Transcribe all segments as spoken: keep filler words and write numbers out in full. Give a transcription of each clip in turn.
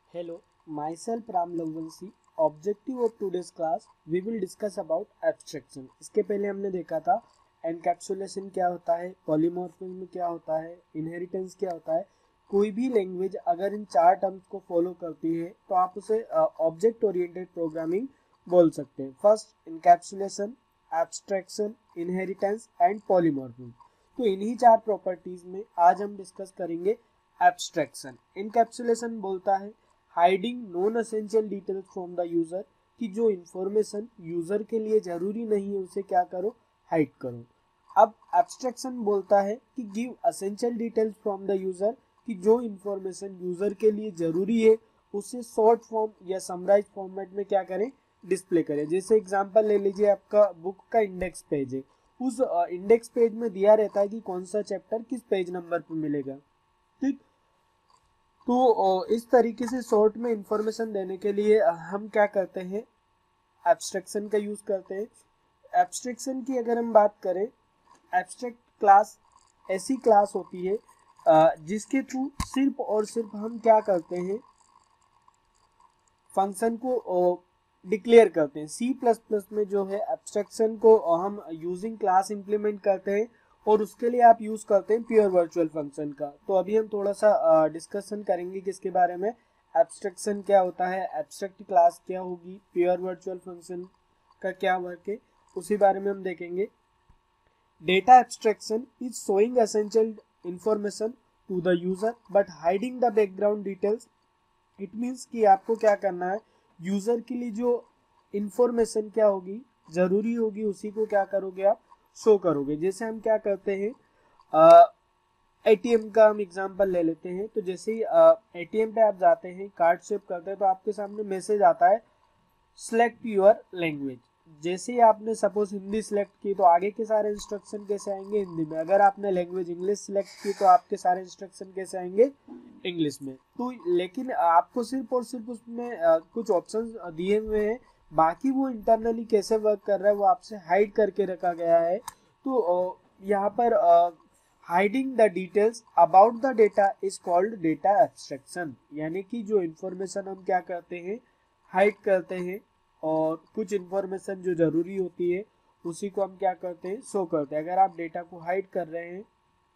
Hello, myself Ram Lavansi. Objective of today's class, we will discuss about abstraction. इसके पहले हमने देखा था एनकैप्सुलेशन क्या होता है, पॉलीमॉर्फिज्म क्या होता है, इनहेरिटेंस क्या होता है। कोई भी लैंग्वेज अगर इन चार टर्म्स को फॉलो करती है तो आप उसे ऑब्जेक्ट ओरिएंटेड प्रोग्रामिंग बोल सकते हैं। First encapsulation, abstraction, inheritance and polymorphism. तो इन्हीं चार प्रॉपर्टीज में आज हम डिस्कस करेंगे एब्स्ट्रैक्शन। इनकैप्सुलेशन बोलता है hiding non essential details from the user, कि जो इंफॉर्मेशन यूजर के लिए जरूरी नहीं है उसे क्या करो, हाइड करो। अब एब्स्ट्रैक्शन बोलता है कि give essential details from the user, कि जो इंफॉर्मेशन यूजर के लिए जरूरी है उसे शॉर्ट फॉर्म या समराइज फॉर्मेट में क्या करें, डिस्प्ले करें। जैसे एग्जांपल ले लीजिए, आपका बुक का इंडेक्स पेज है, उस इंडेक्स पेज में दिया रहता है कि कौन सा चैप्टर किस पेज नंबर पर मिलेगा। ठीक, तो इस तरीके से शॉर्ट में इंफॉर्मेशन देने के लिए हम क्या करते हैं, एब्स्ट्रैक्शन का यूज करते हैं। एब्स्ट्रैक्शन की अगर हम बात करें, एब्स्ट्रैक्ट क्लास ऐसी क्लास होती है जिसके थ्रू सिर्फ और सिर्फ हम क्या करते हैं, फंक्शन को डिक्लेयर करते हैं। सी प्लस प्लस में जो है एब्स्ट्रैक्शन को हम यूजिंग क्लास इंप्लीमेंट करते हैं और उसके लिए आप यूज करते हैं प्योर वर्चुअल फंक्शन का। तो अभी हम थोड़ा सा डिस्कशन करेंगे किसके बारे में, एब्स्ट्रैक्शन क्या होता है, एब्स्ट्रैक्ट क्लास क्या होगी, प्योर वर्चुअल फंक्शन का क्या वर्क है, उसी बारे में हम देखेंगे। Data abstraction is showing essential information to the user but hiding the background details. It means कि आपको क्या करना है, यूजर के लिए जो इंफॉर्मेशन क्या होगी, जरूरी होगी, उसी को क्या करोगे, आप शो करोगे। जैसे हम क्या करते हैं, एटीएम का हम एग्जांपल ले लेते हैं। तो जैसे ही एटीएम पे आप जाते हैं, कार्ड स्विप करते हैं, तो आपके सामने मैसेज आता है सिलेक्ट योर लैंग्वेज। जैसे ही आपने सपोज हिंदी सिलेक्ट की तो आगे के सारे इंस्ट्रक्शन कैसे आएंगे, हिंदी में। अगर आपने लैंग्वेज इंग्लिश सिलेक्ट की तो आपके सारे इंस्ट्रक्शन कैसे आएंगे, इंग्लिश में। तो लेकिन आपको सिर्फ और सिर्फ उसमें आ, कुछ ऑप्शंस दिए हुए हैं, बाकी वो इंटरनली कैसे वर्क कर रहा है वो आपसे हाइड करके रखा गया है। तो यहाँ पर hiding the details about the data is called data abstraction. यानी कि जो इंफॉर्मेशन हम क्या करते हैं, हाइड करते हैं, और कुछ इंफॉर्मेशन जो जरूरी होती है उसी को हम क्या करते हैं, शो करते हैं। अगर आप डेटा को हाइड कर रहे हैं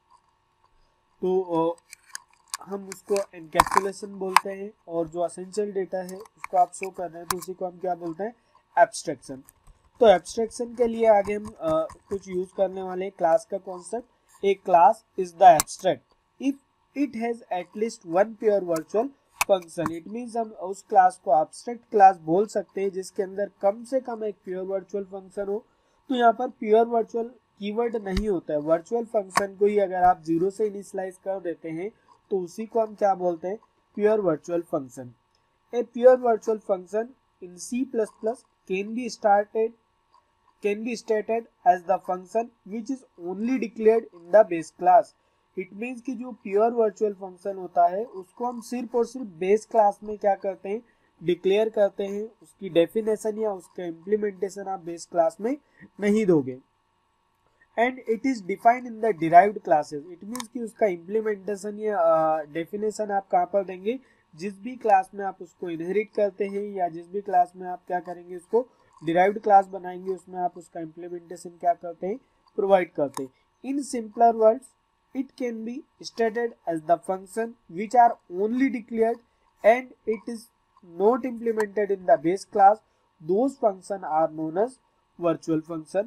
तो हम उसको एनकैप्सुलेशन बोलते हैं, और जो एसेंशियल डेटा है उसको आप शो कर रहे हैं तो उसी को हम क्या बोलते हैं, एब्स्ट्रैक्शन। तो एब्स्ट्रैक्शन के लिए आगे हम आ, कुछ यूज करने वाले हैं क्लास का concept. A class is the abstract if it has at least one pure virtual function. It means हम उस क्लास को एब्स्ट्रैक्ट क्लास बोल सकते हैं जिसके अंदर कम से कम एक प्योर वर्चुअल फंक्शन हो। तो यहाँ पर प्योर वर्चुअल कीवर्ड नहीं होता है, वर्चुअल फंक्शन को ही अगर आप जीरो से इनिशियलाइज कर देते हैं तो उसी को हम क्या बोलते हैं, pure virtual function. A pure virtual function in C plus plus can be started can be stated as the function which is only declared in the base class. It means कि जो प्योर वर्चुअल फंक्शन होता है उसको हम सिर्फ और सिर्फ base class में क्या करते हैं, डिक्लेयर करते हैं। उसकी डेफिनेशन या उसका इम्प्लीमेंटेशन आप बेस क्लास में नहीं दोगे। And it is defined in the derived classes. It means कि उसका इम्प्लीमेंटेशन या डेफिनेशन uh, आप कहाँ पर देंगे, जिस भी क्लास में आप उसको इनहेरिट करते हैं या जिस भी क्लास में आप क्या करेंगे, उसको डिराइव्ड क्लास बनाएंगे, उसमें आप उसका इम्प्लीमेंटेशन क्या करते हैं, प्रोवाइड करते हैं। In simpler words it can be stated as the function which are only declared and it is not implemented in the base class. Those function are known as virtual function.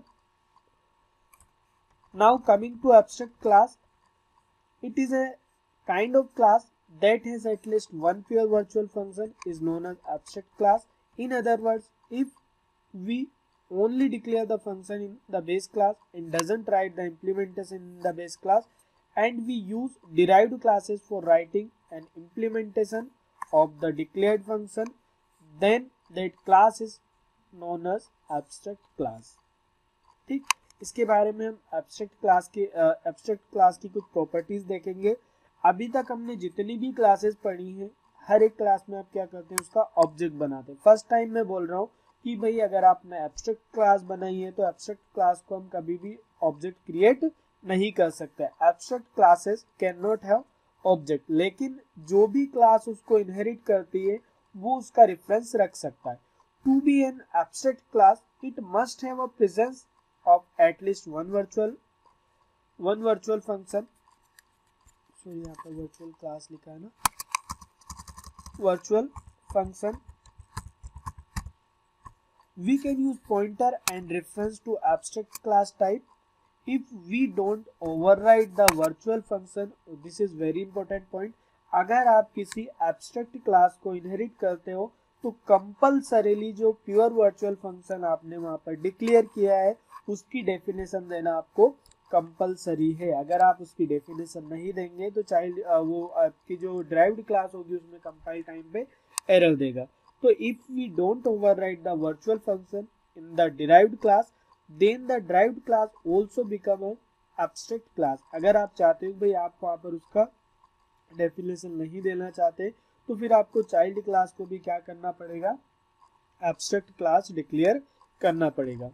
Now coming to abstract class, it is a kind of class that has at least one pure virtual function is known as abstract class. In other words, if we only declare the function in the base class and doesn't write the implementation in the base class, and we use derived classes for writing an implementation of the declared function, then that class is known as abstract class. ठीक, इसके बारे में हम abstract class के abstract class की कुछ properties देखेंगे। अभी तक हमने जितनी भी क्लासेस पढ़ी हैं, हर एक क्लास में आप क्या करते हैं, उसका ऑब्जेक्ट बनाते हैं। फर्स्ट टाइम मैं बोल रहा हूँ कि भाई अगर आपने एब्स्ट्रैक्ट क्लास बनाई है तो एब्स्ट्रैक्ट क्लास को हम कभी भी ऑब्जेक्ट क्रिएट नहीं कर सकते। Abstract classes can not have object, लेकिन जो भी क्लास उसको इनहेरिट करती है वो उसका रेफरेंस रख सकता है। To be an abstract class it must have a presence of at least one virtual one virtual function. So यहाँ पर वर्चुअल क्लास लिखा है ना, virtual function. We can use pointer and reference to abstract class type if we don't override the virtual function. This is very important point. अगर आप किसी abstract class को inherit करते हो तो compulsorily जो pure virtual function आपने वहाँ पर declare किया है उसकी definition देना आपको compulsory है। अगर आप उसकी definition नहीं देंगे तो child वो आपकी जो derived class होगी उसमें compile time पे error देगा। So if we don't override the virtual function in the derived class, then the derived class also become an abstract class. अगर आप चाहते हो भाई आप वहाँ पर उसका definition नहीं देना चाहते तो फिर आपको child class को भी क्या करना पड़ेगा, abstract class declare करना पड़ेगा।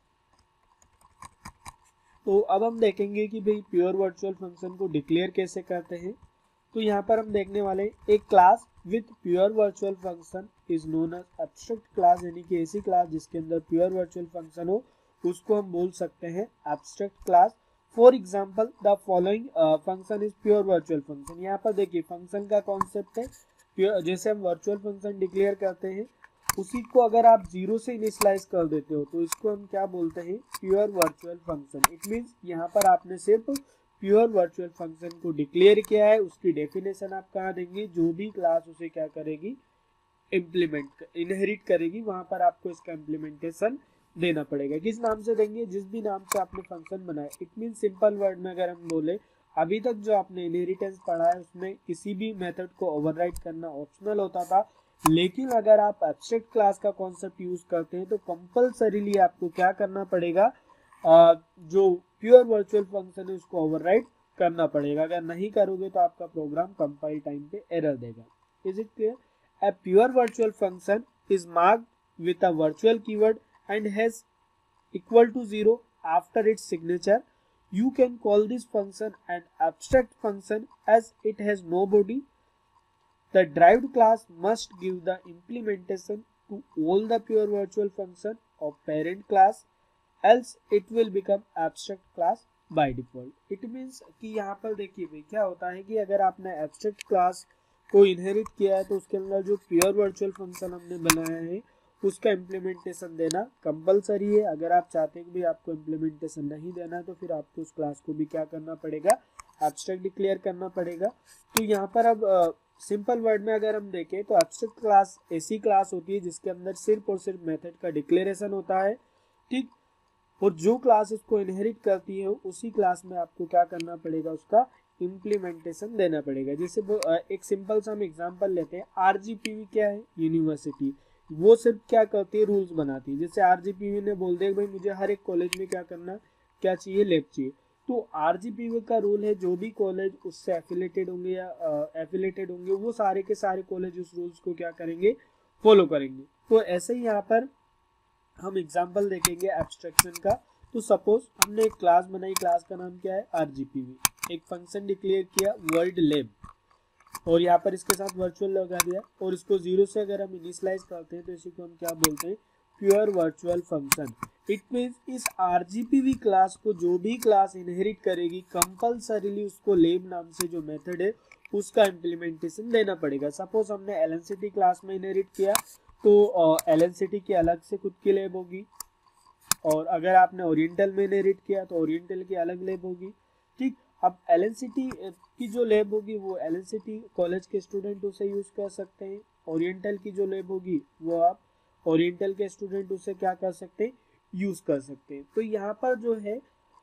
तो अब हम देखेंगे कि भाई pure virtual function को declare कैसे करते हैं। तो यहाँ पर हम देखने वाले एक class with pure virtual function is known as abstract class, यानी कि ऐसी क्लास जिसके अंदर प्योर वर्चुअल फंक्शन हो उसको हम बोल सकते हैं abstract class. For example the following function is pure virtual function. यहाँ पर देखिए फंक्शन का कॉन्सेप्ट है, जैसे हम वर्चुअल फंक्शन डिक्लेयर करते हैं उसी को अगर आप जीरो से इनिशियलाइज कर देते हो तो इसको हम क्या बोलते हैं, pure virtual function. It means यहाँ पर आपने सिर्फ प्योर वर्चुअल फंक्शन को डिक्लेयर किया है, उसकी डेफिनेशन आप कहाँ देंगे, जो भी क्लास उसे क्या करेगी, इम्प्लीमेंट इनहेरिट करेगी वहां पर आपको इसका इम्प्लीमेंटेशन देना पड़ेगा। किस नाम से देंगे, जिस भी नाम से आपने फंक्शन बनाया। इट मीन सिंपल वर्ड में अगर हम बोले अभी तक जो आपने इनहेरिटेंस पढ़ा है उसमें किसी भी मेथड को ओवरराइड करना ऑप्शनल होता था, लेकिन अगर आप एब्स्ट्रैक्ट क्लास का कॉन्सेप्ट यूज करते हैं तो कंपल्सरीली आपको क्या करना पड़ेगा, आ, जो प्योर वर्चुअल फंक्शन है उसको ओवरराइड करना पड़ेगा। अगर नहीं करोगे तो आपका प्रोग्राम कंपाइल टाइम पे एरर देगा। Is it clear? A pure virtual function is marked with a virtual keyword and has equal to zero after its signature. You can call this function an abstract function as it has no body. The derived class must give the implementation to all the pure virtual function of parent class, else it will become abstract class by default. It means कि यहाँ पर देखिए भाई क्या होता है कि अगर आपने abstract class को इनहेरिट किया है तो उसके अंदर जो प्योर वर्चुअल फंक्शन हमने बनाया है उसका इम्प्लीमेंटेशन देना कंपलसरी है। अगर आप चाहते हैं कि भाई आपको इम्प्लीमेंटेशन नहीं देना है तो फिर आपको उस क्लास को भी क्या करना पड़ेगा, एब्स्ट्रैक्ट डिक्लेयर करना पड़ेगा। तो यहाँ पर अब सिंपल वर्ड में अगर हम देखें तो एब्स्ट्रैक्ट क्लास ऐसी क्लास होती है जिसके अंदर सिर्फ और सिर्फ मेथड का डिक्लेरेशन होता है, ठीक, और जो क्लास उसको इनहेरिट करती है उसी क्लास में आपको क्या करना पड़ेगा, उसका इम्प्लीमेंटेशन देना पड़ेगा। जैसे एक सिंपल सा हम एग्जांपल लेते हैं, आरजीपीवी क्या है, यूनिवर्सिटी, वो सिर्फ क्या करती है, रूल्स बनाती है। जैसे आरजीपीवी ने बोल दिया भाई मुझे हर एक कॉलेज में क्या करना, क्या चाहिए, लैब चाहिए, तो आरजीपीवी का रूल है जो भी कॉलेज उससे एफिलेटेड होंगे या एफिलेटेड होंगे वो सारे के सारे कॉलेज उस रूल्स को क्या करेंगे, फॉलो करेंगे। तो ऐसे ही यहाँ पर हम एग्जाम्पल देखेंगे एब्स्ट्रैक्शन का। तो सपोज हमने एक क्लास बनाई, क्लास का नाम क्या है, आरजीपीवी, एक फंक्शन डिक्लेयर किया वर्ल्ड लैब और यहाँ पर इसके साथ वर्चुअल लगा दिया और इसको जीरो से अगर हम इनिशियलाइज करते हैं तो इसी को हम क्या बोलते हैं, pure virtual function. It means इस आरजीपीवी क्लास को जो भी क्लास इनहेरिट करेगी कंपल्सरीली उसको लैब नाम से जो मेथड है उसका इम्प्लीमेंटेशन देना पड़ेगा। सपोज हमने एलएनसीटी क्लास में इनहेरिट किया तो एलएनसीटी की अलग से खुद की लैब होगी, और अगर आपने ओरिएंटल में इनहेरिट किया तो ओरिएंटल की अलग लैब होगी, ठीक। अब एलएनसीटी की जो लैब होगी वो एलएनसीटी कॉलेज के स्टूडेंट उसे यूज कर सकते हैं, ओरिएंटल की जो लैब होगी वो आप ओरिएंटल के स्टूडेंट उसे क्या कर सकते हैं, यूज कर सकते हैं। तो यहाँ पर जो है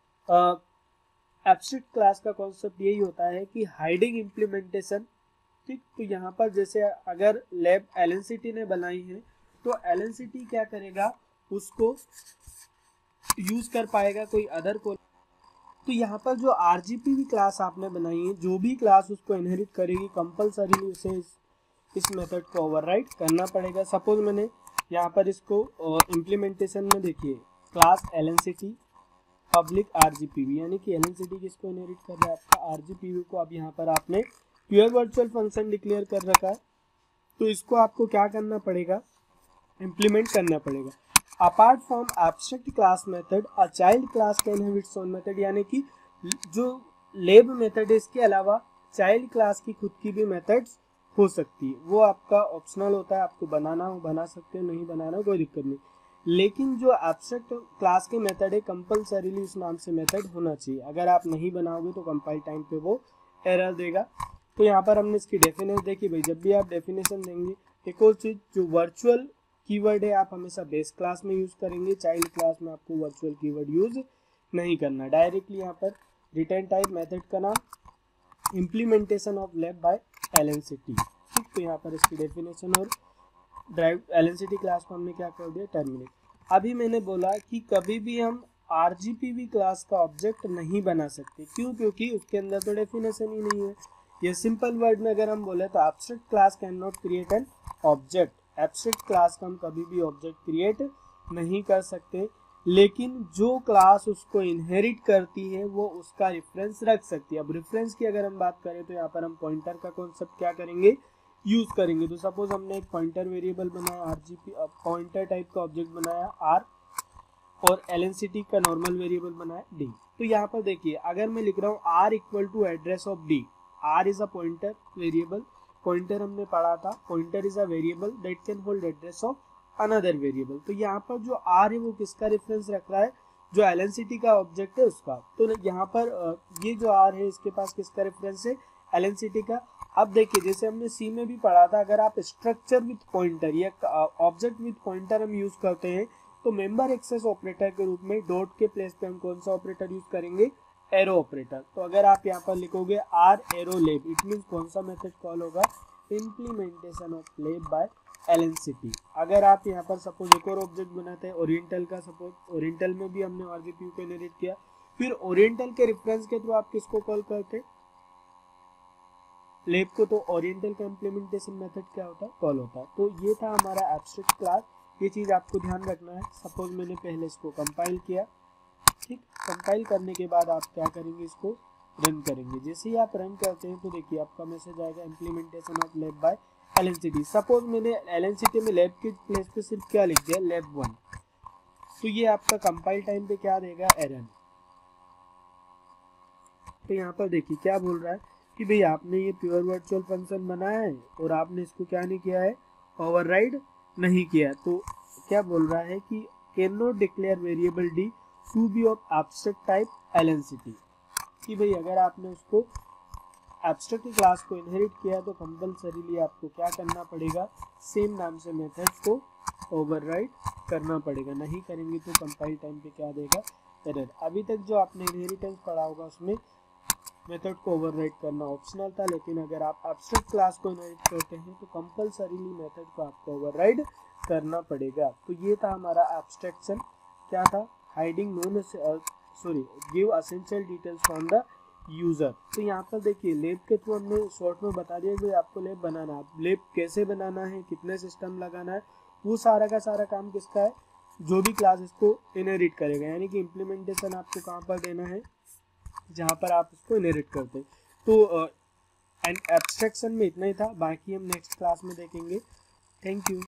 एब्स्ट्रैक्ट क्लास का कॉन्सेप्ट यही होता है कि हाइडिंग इम्प्लीमेंटेशन, ठीक। तो यहाँ पर जैसे अगर लैब एलएनसीटी ने बनाई है तो एलएनसीटी क्या करेगा, उसको यूज कर पाएगा कोई अदर को। तो यहाँ पर जो आरजीपीवी क्लास आपने बनाई है, जो भी क्लास उसको इनहेरिट करेगी कंपल्सरीली उसे इस, इस मेथड को ओवरराइड करना पड़ेगा। सपोज मैंने यहाँ पर इसको इम्प्लीमेंटेशन में देखिए क्लास एलएनसीटी पब्लिक आरजीपीवी, यानी कि एलएनसीटी किसको इनहेरिट कर रहा है, आपका आरजीपीवी को। अब यहाँ पर आपने प्योर वर्चुअल फंक्शन डिक्लेयर कर रखा है, तो इसको आपको क्या करना पड़ेगा, इम्प्लीमेंट करना पड़ेगा। Apart from abstract class method a child class can have its own method, यानी कि जो लेब मेथड है इसके अलावा चाइल्ड क्लास की खुद की भी मेथड्स हो सकती है, वो आपका ऑप्शनल होता है, आपको बनाना हो बना सकते हो, नहीं बनाना हो कोई दिक्कत नहीं। लेकिन जो एब्स्ट्रैक्ट क्लास के मेथड है कंपलसरीली उस नाम से मेथड होना चाहिए, अगर आप नहीं बनाओगे तो कंपाइल टाइम पे वो एरर देगा। तो यहाँ पर हमने इसकी डेफिनेशन देखी भाई, जब भी आप डेफिनेशन देंगे, एक और चीज जो वर्चुअल कीवर्ड है आप हमेशा बेस क्लास में यूज करेंगे, चाइल्ड क्लास में आपको वर्चुअल कीवर्ड यूज नहीं करना। डायरेक्टली यहाँ पर रिटर्न टाइप मेथड का नाम implementation of lab by LNCT, ठीक। तो यहाँ पर इसकी डेफिनेशन और ड्राइव एलएनसीटी क्लास को हमने क्या कर दिया, टर्मिनेट। अभी मैंने बोला कि कभी भी हम आरजीपीवी क्लास का ऑब्जेक्ट नहीं बना सकते, क्यों, क्योंकि उसके अंदर तो डेफिनेशन ही नहीं है। ये सिंपल वर्ड में अगर हम बोले तो abstract class can not create an object, abstract class का हम कभी भी ऑब्जेक्ट क्रिएट नहीं कर सकते, लेकिन जो क्लास उसको इनहेरिट करती है वो उसका रेफरेंस रख सकती है। अब रेफरेंस की अगर हम बात करें तो यहाँ पर हम पॉइंटर का कॉन्सेप्ट क्या करेंगे, यूज करेंगे। तो सपोज हमने एक पॉइंटर वेरिएबल बनाया, आरजीपी पॉइंटर टाइप का ऑब्जेक्ट बनाया आर, और एलएनसीटी का नॉर्मल वेरिएबल बनाया डी। तो यहाँ पर देखिए अगर मैं लिख रहा हूँ R equal to address of D, R is a pointer variable, pointer हमने पढ़ा था, pointer is a variable that can hold address of another variable. तो यहाँ पर जो आर है वो किसका रेफरेंस रख रहा है, जो एलएनसीटी का ऑब्जेक्ट है उसका। तो यहाँ पर ये जो आर है इसके पास किसका रेफरेंस है, एलएनसीटी का। अब देखिए जैसे हमने सी में भी पढ़ा था, अगर आप स्ट्रक्चर विथ पॉइंटर या ऑब्जेक्ट विथ पॉइंटर हम यूज करते हैं तो मेंबर एक्सेस ऑपरेटर के रूप में डॉट के प्लेस पे हम कौन सा ऑपरेटर यूज करेंगे, एरो ऑपरेटर। तो अगर आप यहाँ पर लिखोगे R arrow lab, it mean कौन सा मेथड कॉल होगा, implementation of lab by LNCT. अगर आप यहाँ पर सपोज एक और ऑब्जेक्ट बनाते हैं ओरिएंटल का, सपोज ओरिएंटल में भी हमने आरजीपीयू को इनहेरिट किया, फिर ओरिएंटल के रेफरेंस के थ्रू आप किसको कॉल करते हैं, लेब को। तो ओरिएंटल का इम्प्लीमेंटेशन मेथड क्या होता है, कॉल होता है। तो ये था हमारा एब्स्ट्रैक्ट क्लास, ये चीज आपको ध्यान रखना है। सपोज मैंने पहले इसको कंपाइल किया, ठीक, कंपाइल करने के बाद आप क्या करेंगे, इसको रन करेंगे। जैसे ही आप रन करते हैं तो देखिए आपका मैसेज आएगा implementation of lab by LNCT. Suppose मैंने एलएनसीटी में लैब के प्लेस पे सिर्फ क्या लिख दिया, लैब वन, तो ये आपका कंपाइल टाइम पे क्या देगा, एरर। तो यहाँ पर देखिए क्या बोल रहा है कि भाई आपने ये प्योर वर्चुअल फंक्शन बनाया है और आपने इसको क्या नहीं किया है, ओवरराइड नहीं किया। तो क्या बोल रहा है कि can not declare variable D to be of abstract type LNCT, कि भाई अगर आपने उसको एब्स्ट्रैक्ट क्लास को इनहेरिट किया तो कंपलसरीली आपको क्या करना पड़ेगा, सेम नाम से मेथड को ओवरराइड करना पड़ेगा, नहीं करेंगे तो कंपाइल टाइम पे क्या देगा, एरर। अभी तक जो आपने इनहेरिटेंस पढ़ा होगा उसमें मेथड को ओवरराइड करना ऑप्शनल था, लेकिन अगर आप एब्स्ट्रैक्ट क्लास को इनहेरिट करते हैं तो कंपलसरीली मेथड को आपको ओवरराइड करना पड़ेगा। तो ये था हमारा एब्स्ट्रैक्शन, क्या था, hiding non sorry give essential details from the user. तो यहाँ पर देखिए लेब के थ्रू हमने शॉर्ट में बता दिया कि आपको लेब बनाना है, लेब कैसे बनाना है, कितने सिस्टम लगाना है, वो सारा का सारा काम किसका है, जो भी क्लास इसको इनहेरिट करेगा। यानी कि इम्प्लीमेंटेशन आपको कहाँ पर देना है, जहाँ पर आप उसको इनहेरिट करते हैं। तो एंड एब्स्ट्रैक्शन में इतना ही था, बाकी हम नेक्स्ट क्लास में देखेंगे। Thank you.